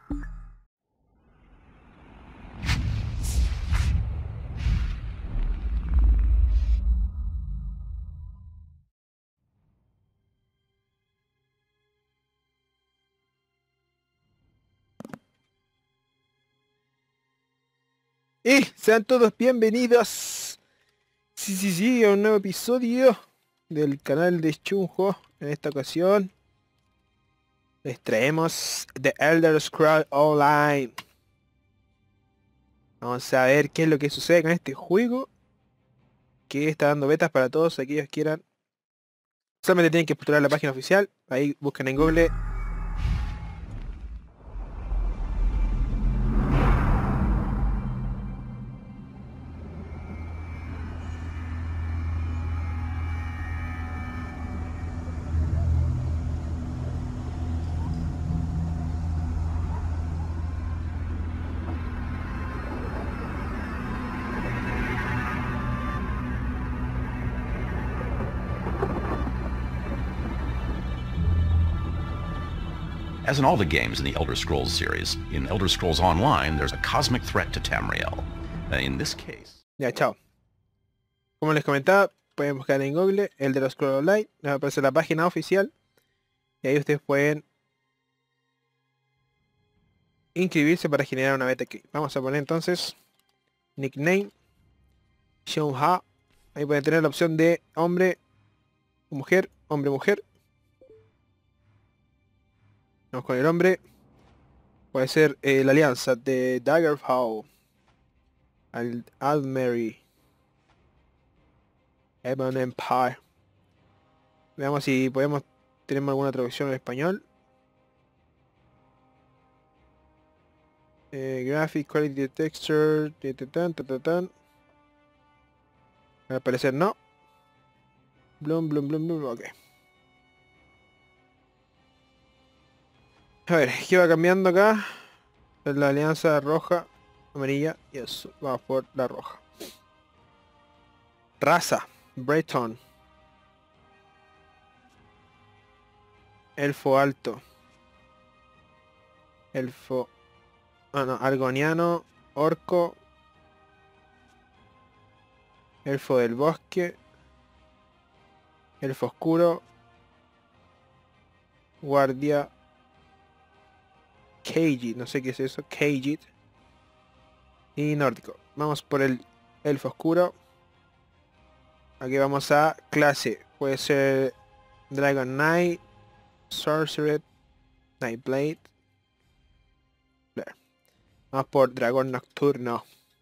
Y sean todos bienvenidos. Sí, a un nuevo episodio del canal de Chunjo. En esta ocasión les traemos The Elder Scrolls Online. Vamos a ver qué es lo que sucede con este juego, que está dando betas para todos aquellos que quieran. Solamente tienen que postular la página oficial. Ahí buscan en Google. As in all the games in the Elder Scrolls series, in Elder Scrolls Online, there's a cosmic threat to Tamriel. In this case... Ya, chao. Como les comentaba, pueden buscar en Google Elder Scrolls Online. Les va a aparecer la página oficial. Y ahí ustedes pueden inscribirse para generar una beta aquí. Vamos a poner entonces nickname Shunha. Ahí pueden tener la opción de hombre, mujer, hombre, mujer. Vamos con el hombre. Puede ser la alianza de Daggerfall, Aldmeri, Ebon Empire. Veamos si podemos tenemos alguna traducción en español. Graphic, Quality, Texture, al parecer no. Bloom, ok. A ver, ¿qué va cambiando acá? Es la alianza roja, amarilla y azul. Vamos por la roja. Raza, Breton. Elfo alto. Elfo... Ah, no, argoniano, orco. Elfo del bosque. Elfo oscuro. Guardia. Khajiit, no sé qué es eso. Khajiit. Y nórdico. Vamos por el elfo oscuro. Aquí vamos a clase. Puede ser Dragon Knight, Sorcerer, Nightblade. Vamos por dragón nocturno.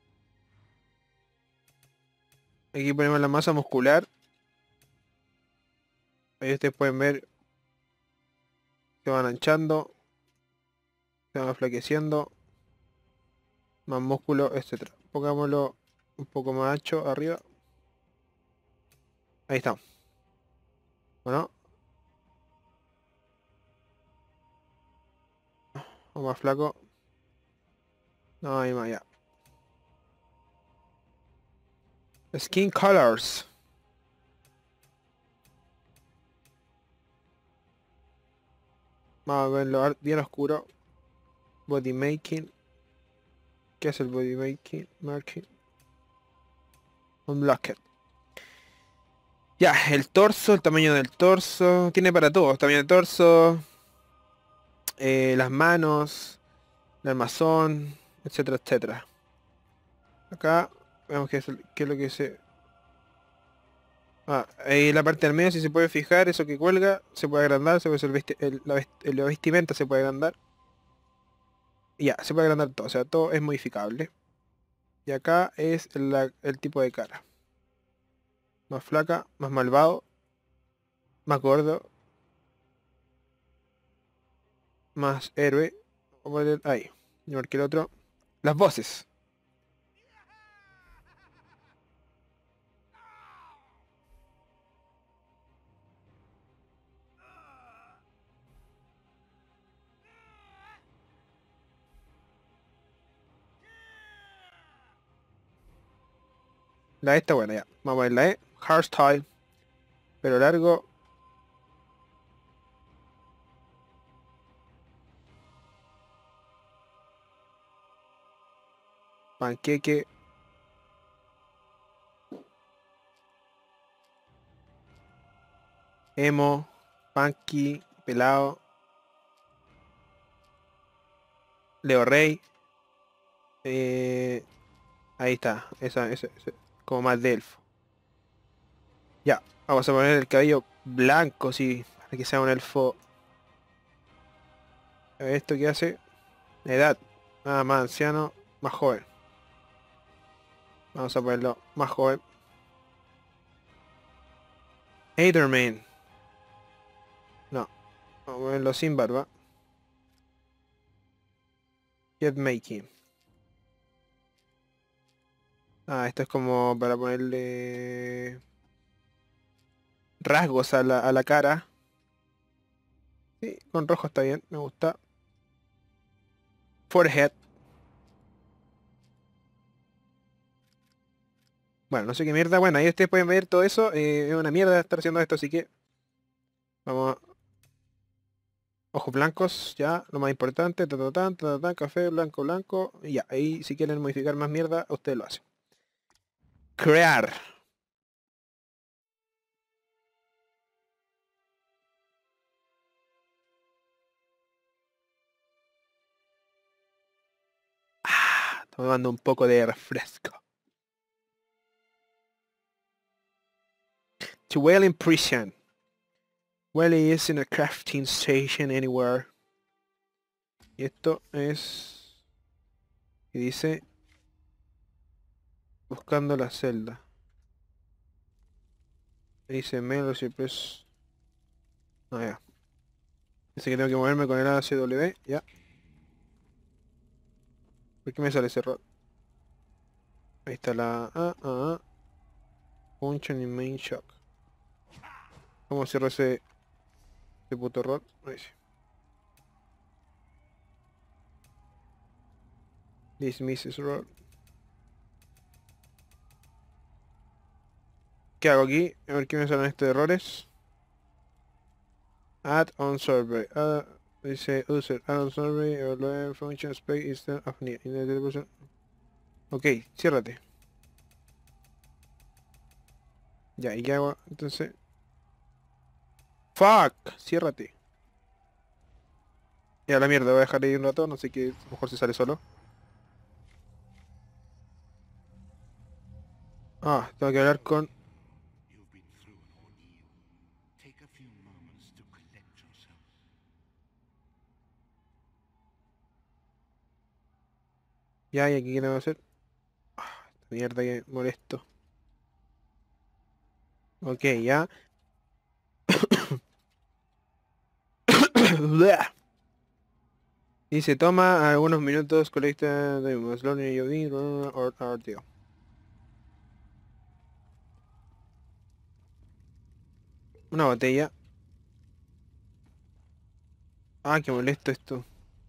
Aquí ponemos la masa muscular. Ahí ustedes pueden ver. Se van anchando. Se van enflaqueciendo. Más músculo, etcétera. Pongámoslo un poco más ancho arriba. Ahí está. Bueno. O más flaco. No, hay más ya. Skin colors. Vamos a verlo bien oscuro. Body making. ¿Qué es el body making? Marking. Unlocked. Ya, el torso, el tamaño del torso. Tiene para todos. Tamaño del torso. Las manos. El armazón. Etcétera, etcétera. Acá vemos qué es lo que se... ahí la parte del medio, si se puede fijar, eso que cuelga, se puede agrandar, se puede hacer la vestimenta se puede agrandar. Y ya, se puede agrandar todo, o sea, todo es modificable. Y acá es el tipo de cara. Más flaca, más malvado, más gordo, más héroe. Vamos a poner ahí, igual que el otro. Las voces. La E está buena ya. Vamos a ver la E. Hardstyle. Pelo largo. Panqueque. Emo. Panqui. Pelado. Leo Rey. Ahí está. Esa, como más de elfo. Ya. Vamos a poner el cabello blanco, sí. Para que sea un elfo. A ver, ¿esto qué hace? Edad. Nada más anciano. Más joven. Vamos a ponerlo más joven. Haterman. No. Vamos a ponerlo sin barba. Jet making. Ah, esto es como para ponerle rasgos a la cara. Sí, con rojo está bien, me gusta. Forehead. Bueno, no sé qué mierda. Bueno, ahí ustedes pueden ver todo eso. Es una mierda estar haciendo esto, así que vamos. Ojos blancos, ya, lo más importante. Café, blanco, blanco. Y ya, ahí si quieren modificar más mierda, ustedes lo hacen. Crear. Tomando un poco de refresco. To Whale in prison. Whale is in a crafting station anywhere. Y esto es... Y dice... Buscando la celda. Dice Melo pues... Ah, ya. Dice que tengo que moverme con el ACW. Ya. ¿Por qué me sale ese error? Ahí está la... Function in main shock. ¿Cómo cierro ese puto error? Ahí sí. Dismiss error. ¿Qué hago aquí? A ver qué me salen estos errores. Add on survey. Dice user. Add on survey. Evaluate function spec instead of need. Ok, ciérrate. Ya, ¿y qué hago? Entonces... ¡Fuck! Ciérrate. Ya la mierda, voy a dejar ahí un rato, no sé qué, a lo mejor se sale solo. Ah, tengo que hablar con... You've been through an ordeal. Take a few moments to collect yourself. Ya, ¿y aquí qué tengo que hacer? Esta mierda que molesto. Ok, ya. Bleh. Dice, toma algunos minutos, colecta de Slowly UV or RTO. Una botella. Ah, qué molesto esto.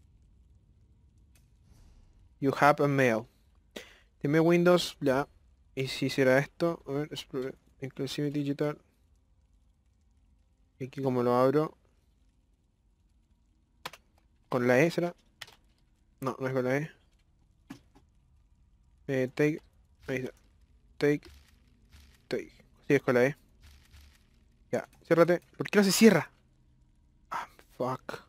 You have a mail. Dime Windows, ya. ¿Y si será esto? A ver, Inclusive Digital. Y aquí como lo abro. ¿Con la E será? No, no es con la E. Take. Ahí está. Take. Take. Sí, es con la E. Ya, ciérrate. ¿Por qué no se cierra? Ah, fuck.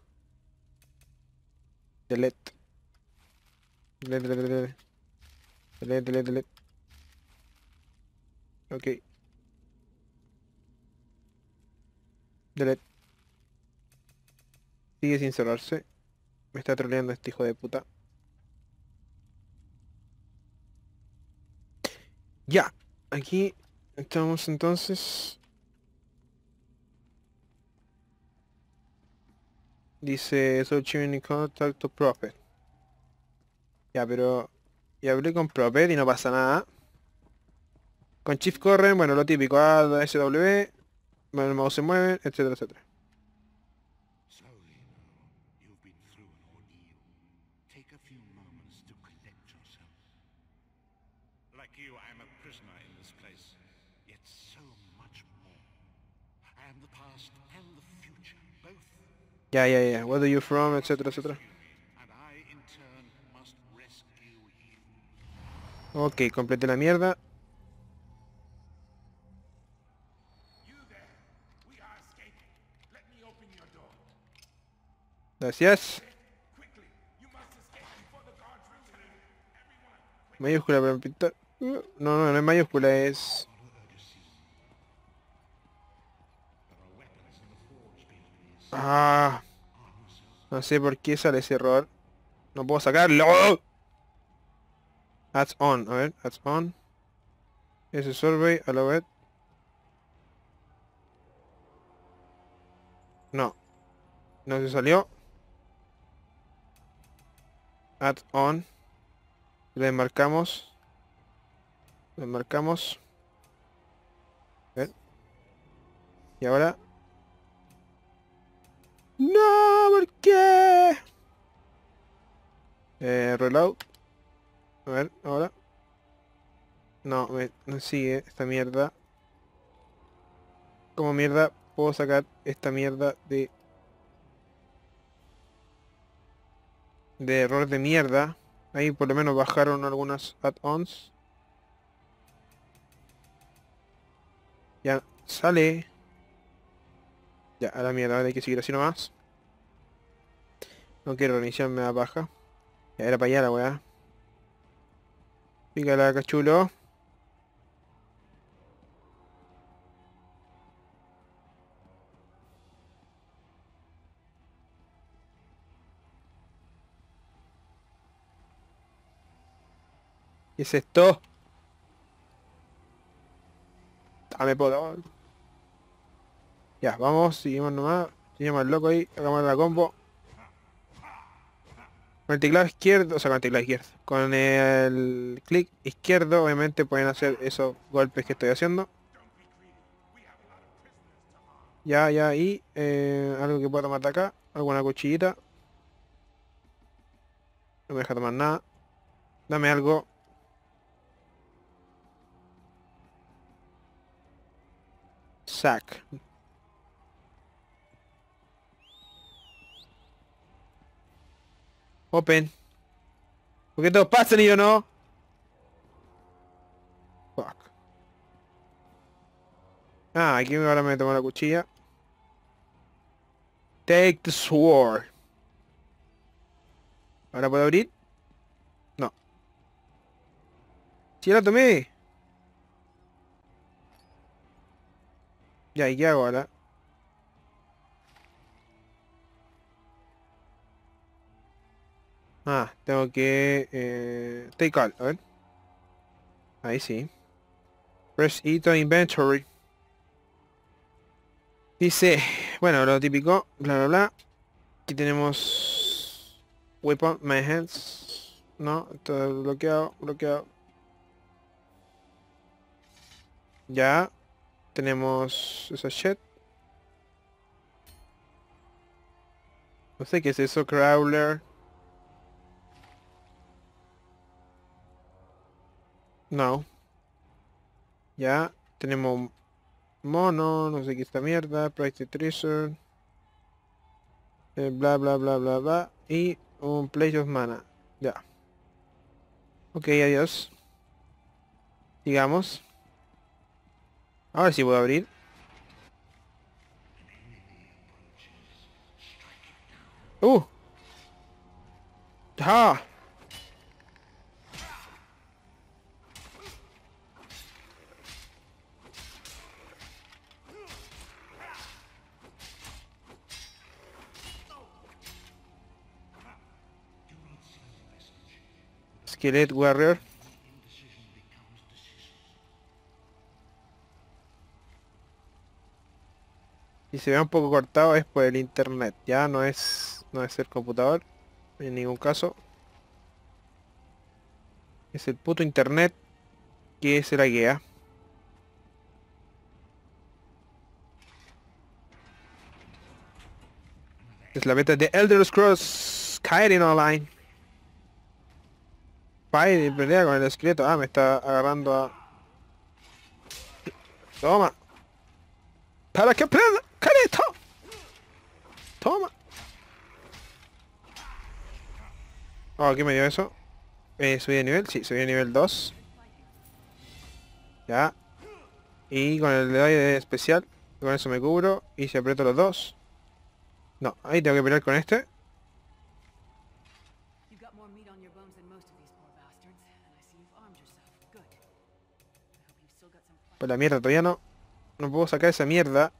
Delete. Delete, delete, delete. Delete, delete, delete. Ok. Delete. Sigue sin cerrarse. Me está troleando este hijo de puta. Ya. Aquí estamos entonces. Dice Searching in contact to Prophet. Ya, pero... Y hablé con Prophet y no pasa nada. Con Shift corren, bueno, lo típico. A, SW. Bueno, el mouse se mueve, etcétera, etcétera. Slowly now. You've been through an ordeal. Take a few moments to collect yourself. Like you, I am a prisoner in this place. Yet so much more. I am the past and the future, both. Ya, ya, ya. Where are you from, etcétera, etcétera. And I, in turn, must rescue you. Ok, completé la mierda. Gracias. Mayúscula para pintar. No, no, no es mayúscula, es... Ah, no sé por qué sale ese error. No puedo sacarlo. Adds on, a ver, adds on. Ese survey, a la vez. No, no se salió. Add on. Le marcamos. Le marcamos. A ver. Y ahora. No, ¿por qué? Reload. A ver, ahora. No, no sigue esta mierda. ¿Cómo mierda puedo sacar esta mierda de error de mierda? Ahí por lo menos bajaron algunas add-ons. Ya sale. Ya, a la mierda, ahora hay que seguir así nomás. No quiero reiniciarme la paja. Ya era para allá la weá. Pícala, cachulo. ¿Qué es esto? Dame poder. Ya, vamos, seguimos nomás. Seguimos al loco ahí, hagamos la combo. Con el teclado izquierdo, o sea, con el teclado izquierdo. Con el clic izquierdo, obviamente pueden hacer esos golpes que estoy haciendo. Ya, ya, y algo que pueda tomar de acá. Alguna cuchillita. No me deja tomar nada. Dame algo. Sac. Open. ¿Por qué todos pasan y yo no? Fuck. Ah, aquí ahora me tomo la cuchilla. Take the sword. ¿Ahora puedo abrir? No. ¡Sí la tomé! Ya, ¿y qué hago ahora? Ah, tengo que... take all, a ver. Ahí sí. Press E to inventory. Dice, bueno, lo típico, bla bla bla. Aquí tenemos... Weapon, my hands. No, está bloqueado, bloqueado. Ya. Tenemos esa shit. No sé qué es eso, crawler. No. Ya. Tenemos mono, no sé qué esta mierda. Price Treasure. Bla bla bla bla bla. Y un Place of Mana. Ya. Ok, adiós. Sigamos. Ahora sí puedo abrir. ¡Ja! Skeleton Warrior. Si se ve un poco cortado es por el internet. Ya no es el computador. En ningún caso. Es el puto internet que se la guía. Es la beta de Elder Scrolls Skyrim Online. Fire, pelea con el esqueleto. Ah, me está agarrando a... Toma. Para que aprenda. ¡Carito! Toma. Oh, ¿qué me dio eso? ¿Subí de nivel? Sí, subí de nivel 2. Ya. Y con el de especial, con eso me cubro. Y si aprieto los dos. No, ahí tengo que pelear con este. You've got more meat on your bones than most of these poor bastards, and I see you've armed yourself. Good. I hope you've still got some fight. Pues la mierda, todavía no. No puedo sacar esa mierda.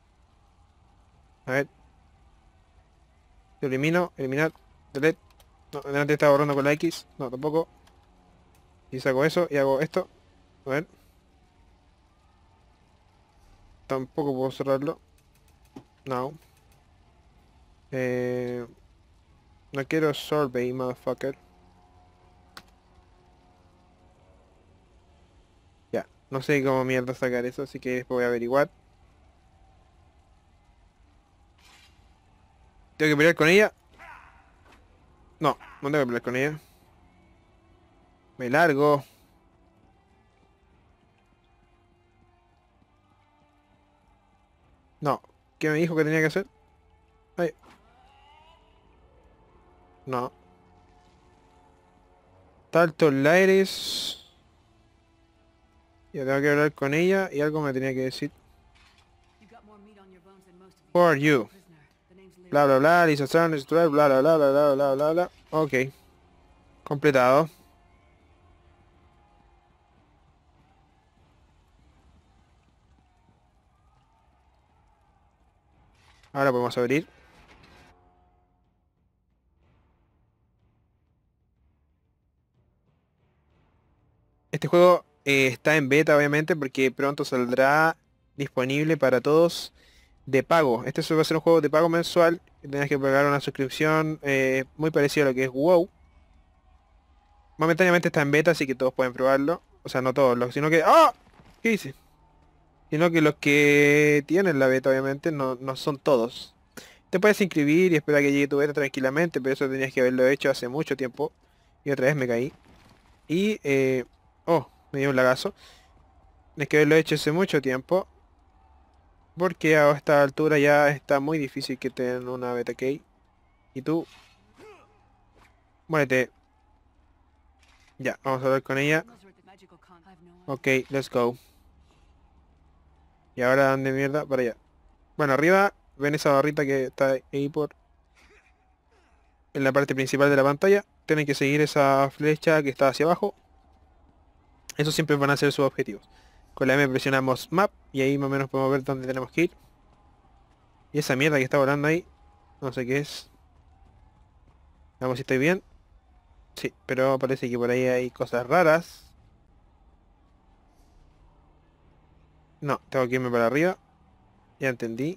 A ver. Lo elimino, eliminar, delete. No, delante estaba borrando con la X. No, tampoco. Y saco eso y hago esto. A ver. Tampoco puedo cerrarlo. No. No quiero sorbet, motherfucker. Ya, no sé cómo mierda sacar eso, así que después voy a averiguar. ¿Tengo que pelear con ella? No, no tengo que pelear con ella. Me largo. No. ¿Qué me dijo que tenía que hacer? Ay. No. Talto Laires. Ya tengo que hablar con ella y algo me tenía que decir. You've got more meat on your bones than most of these. Who are you? Prisoner. The name's Lyra. Bla bla bla, Lisa Sanders, bla bla bla bla bla bla bla bla bla. Ok. Completado. Ahora podemos abrir. Este juego está en beta obviamente porque pronto saldrá disponible para todos de pago. Este va a ser un juego de pago mensual. Tienes que pagar una suscripción muy parecida a lo que es WoW. Momentáneamente está en beta, así que todos pueden probarlo. O sea, no todos, sino que... ¡Ah! ¿Qué hice? Sino que los que tienen la beta obviamente no son todos. Te puedes inscribir y esperar que llegue tu beta tranquilamente, pero eso tenías que haberlo hecho hace mucho tiempo. Y otra vez me caí. Y... oh, me dio un lagazo. Tienes que haberlo hecho hace mucho tiempo. Porque a esta altura ya está muy difícil que te den una beta key. Y tú... Muérete. Ya, vamos a hablar con ella. Those are the magical I've no idea. Ok, let's go. Y ahora, ¿dónde mierda? Para allá. Bueno, arriba, ven esa barrita que está ahí por... en la parte principal de la pantalla. Tienen que seguir esa flecha que está hacia abajo. Esos siempre van a ser sus objetivos. Con la M presionamos Map y ahí más o menos podemos ver dónde tenemos que ir. Y esa mierda que está volando ahí, no sé qué es. Vamos si estoy bien. Sí, pero parece que por ahí hay cosas raras. No, tengo que irme para arriba. Ya entendí.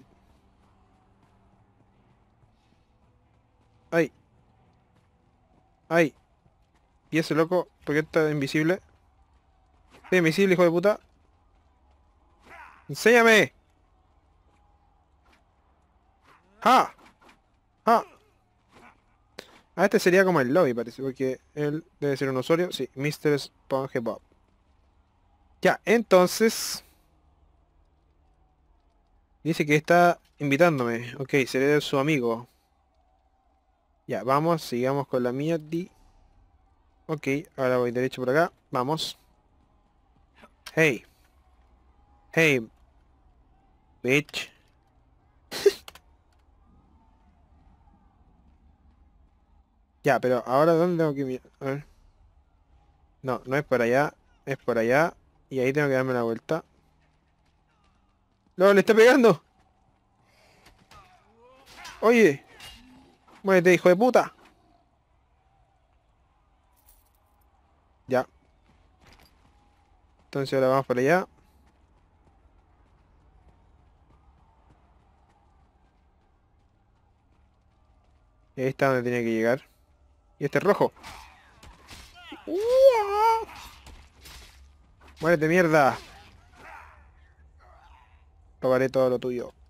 ¡Ay! ¡Ay! ¿Y ese loco? ¿Por qué está invisible? ¿Está invisible, hijo de puta? ¡Enséñame! ¡Ja! ¡Ja! Ah, este sería como el lobby, parece, porque él debe ser un usuario. Sí, Mr. SpongeBob. Ya, entonces... dice que está invitándome. Ok, seré su amigo. Ya, vamos, sigamos con la mía. Ok, ahora voy derecho por acá. Vamos. Hey. Hey. Bitch. Ya, pero ahora ¿dónde tengo que mirar? A ver. No, no es por allá. Es por allá. Y ahí tengo que darme la vuelta. ¡No, le está pegando! Oye. Muérete, hijo de puta. Ya. Entonces ahora vamos para allá. Y ahí está donde tenía que llegar. Y este es rojo. Muérete, mierda. Robaré todo lo tuyo.